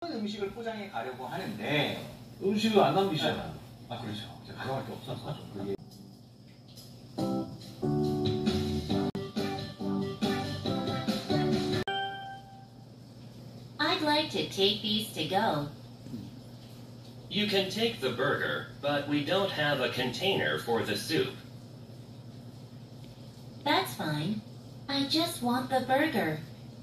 음식을 포장해 가려고 하는데 음식을 안 남기잖아. 아 그렇죠. 이제 가져갈 게 없어서 그게 I'd like to take these to go. You can take the burger, but we don't have a container for the soup. That's fine. I just want the burger.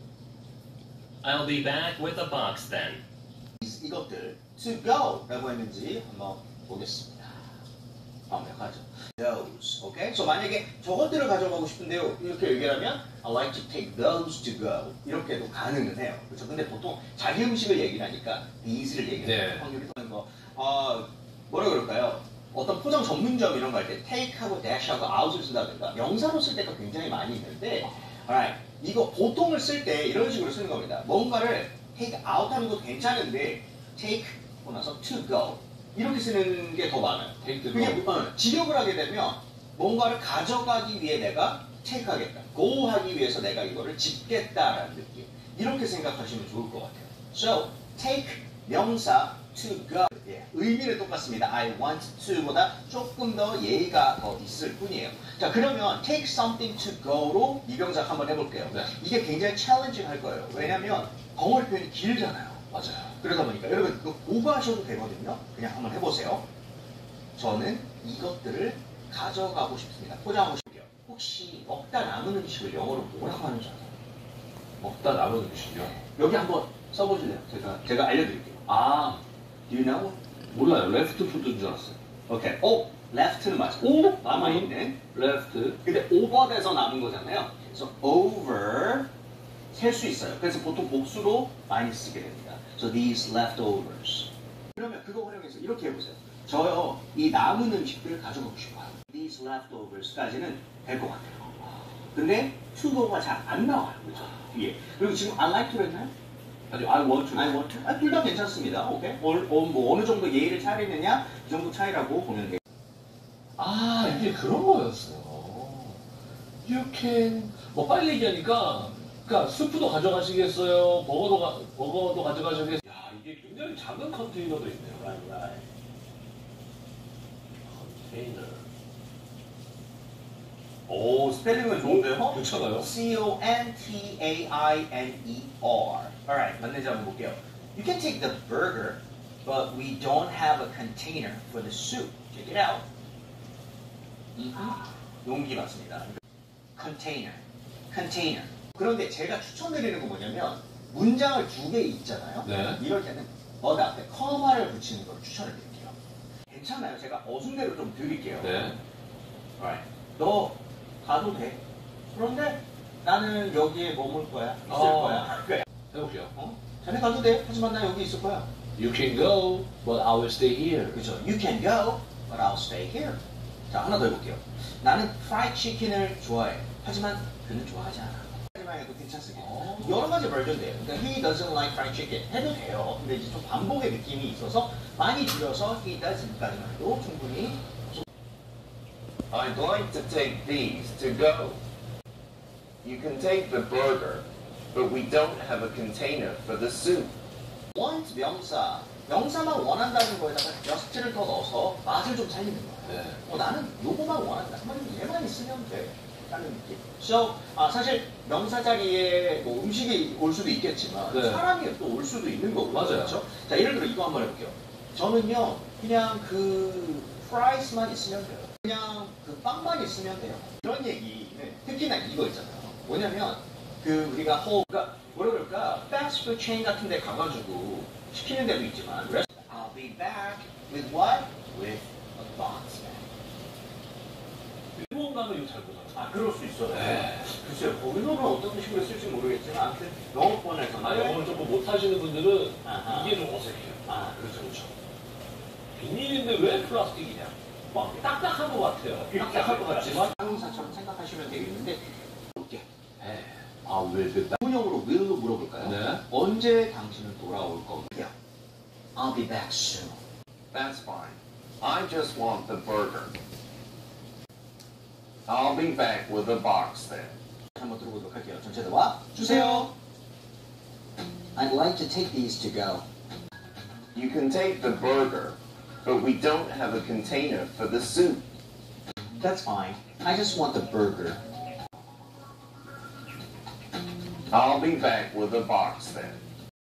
I'll be back with a box then. 이것들 to go 라고 했는지 한번 보겠습니다. 완벽하죠. Those, okay? So 만약에 저것들을 가져가고 싶은데요, 이렇게 얘기하면 I like to take those to go 이렇게도 가능은 해요. 그렇죠? 근데 보통 자기 음식을 얘기를 하니까 these를 얘기하는 확률이 더 많은 거. 뭐라 그럴까요? 어떤 포장 전문점 이런 거 할 때 take하고 dash하고 out을 쓴다든가 명사로 쓸 때가 굉장히 많이 있는데 alright, 이거 보통을 쓸 때 이런 식으로 쓰는 겁니다. 뭔가를 take out 하는 것도 괜찮은데 take 하고 나서 to go 이렇게 쓰는 게 더 많아요. 그게 직역을 하게 되면 뭔가를 가져가기 위해 내가 take 하겠다. go 하기 위해서 내가 이거를 집겠다라는 느낌. 이렇게 생각하시면 좋을 것 같아요. So, take 명사 to go. 예, 의미는 똑같습니다. I want to 보다 조금 더 예의가 더 있을 뿐이에요. 자, 그러면 take something to go로 이병작 한번 해볼게요. 네. 이게 굉장히 챌린징 할 거예요. 왜냐하면 벙어리 표현이 길잖아요. 맞아요. 그러다 보니까 여러분 이거 오버하셔도 되거든요. 그냥 한번 해보세요. 저는 이것들을 가져가고 싶습니다. 포장하고 싶게요. 혹시 먹다 남은 음식을 영어로 뭐라고 하는지 아세요? 먹다 남은 음식이요? 여기 한번 써보실래요? 제가 알려드릴게요. Do you know? 몰라요. 레프트 푸드인 줄 알았어요. 오케이. left는 맞아요. 남아있는. 레프트. 근데 over돼서 남은 거잖아요. 그래서 over 셀 수 있어요. 그래서 보통 복수로 많이 쓰게 됩니다. So these leftovers. 그러면 그거 활용해서 이렇게 해보세요. 저요, 이 남은 음식들을 가져가고 싶어요. These leftovers까지는 될 것 같아요. 근데 to go가 잘 안 나와요. 그렇죠? 뒤에. 그리고 지금 I like to를 했나요? 아니, I want to. I want to. 둘 다 괜찮습니다. 오케이? 뭐 어느 정도 예의를 차리느냐 이 정도 차이라고 보면 돼요. 이게 그런 거였어요. You can 뭐 빨리 얘기하니까 그러니까 스프도 가져가시겠어요? 버거도 가져가시겠어요? 야, 이게 굉장히 작은 컨테이너도 있네요. Right. 컨테이너. 오, 스펠링은 좋은데요? 괜찮아요? C-O-N-T-A-I-N-E-R. Alright, 맞는지 한번 볼게요. You can take the burger, but we don't have a container for the soup. Check it out. 용기 맞습니다. container. 그런데 제가 추천드리는 건 뭐냐면 문장을 두 개 있잖아요. 네. 이럴 때는 어디 앞에 커마를 붙이는 걸 추천을 드릴게요. 괜찮아요. 제가 어순대로 좀 드릴게요. 네. Alright. 너 가도 돼. 그런데 나는 여기에 머물 거야. 있을 거야. 그래. 해볼게요. 자네 가도 돼. 하지만 나 여기 있을 거야. You can go, but I will stay here. 그죠? You can go, but I'll stay here. 자, 하나 더 해볼게요. 나는 프라이드 치킨을 좋아해. 하지만 그는 좋아하지 않아. 하지만 해도 괜찮습니다. 여러 가지 버전돼요. 그러니까 he doesn't like fried chicken 해도 돼요. 근데 이제 좀 반복의 느낌이 있어서 많이 줄여서 he doesn't까지만 해도 충분히. I'd like to take these to go. You can take the burger, but we don't have a container for the soup. want 명사만 원한다는 거에다가 just를 더 넣어서 맛을 좀 살리는 거예요. 네. 나는 요거만 원한다. 그러면 얘만 있으면 돼. 라는 느낌. So, 사실 명사 자리에 뭐 음식이 올 수도 있겠지만 네. 사람이 또 올 수도 있는 거고요. 맞아요. 그렇죠? 자, 예를 들어 이거 한번 해볼게요. 저는요, 그냥 그 프라이스만 있으면 돼요. 그냥 그 빵만 있으면 돼요. 이런 얘기는 특히나 이거 있잖아요. 뭐냐면 그 우리가 그러니까 뭐라 그럴까 패스트푸드 체인 같은 데 가가지고 시키는 데도 있지만 I'll be back with what? With a box bag. 일본 가면 이거 잘 보잖아요. 그럴 수 있어요. 네. 글쎄요, 거기서는 어떤 식으로 쓸지 모르겠지만 아무튼 영어권에서는 영어를 조금 못하시는 분들은 아하. 이게 좀 어색해요. 그렇죠. 비닐인데 왜 플라스틱이냐? 막 딱딱한 것 같아요. 딱딱할 것 같지만 항공사처럼 생각하시면 되겠는데 볼게요. 왜 그 문형으로 will로 물어볼까요? 네. 언제 당신은 돌아올 건가요? I'll be back soon. That's fine. I just want the burger. I'll be back with a box then. 한번 들어보도록 할게요. 전체 대화 주세요. I'd like to take these to go. You can take the burger, but we don't have a container for the soup. That's fine. I just want the burger. I'll be back with a box then.